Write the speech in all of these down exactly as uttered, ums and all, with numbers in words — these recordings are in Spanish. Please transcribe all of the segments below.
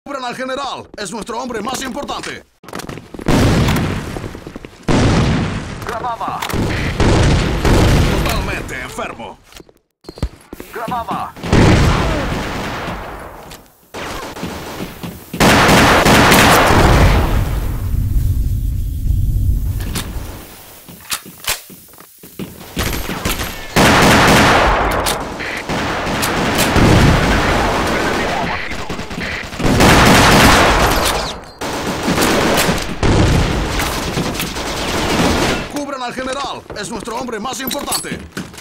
Cubran al general. Es nuestro hombre más importante. Grababa. Totalmente enfermo. Grababa. Al general, es nuestro hombre más importante.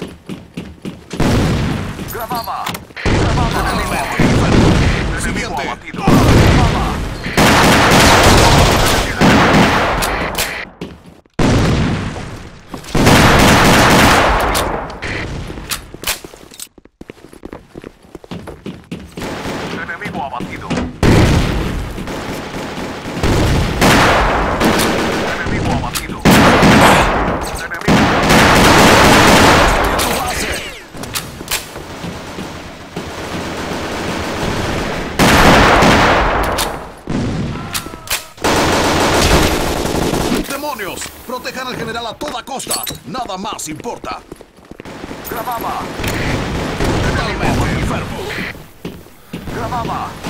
Grababa. Grababa. Siguiente. Grababa. Enemigo abatido. Enemigo abatido. ¡Demonios! Protejan al general a toda costa. Nada más importa. Grababa. Totalmente enfermo. Grababa.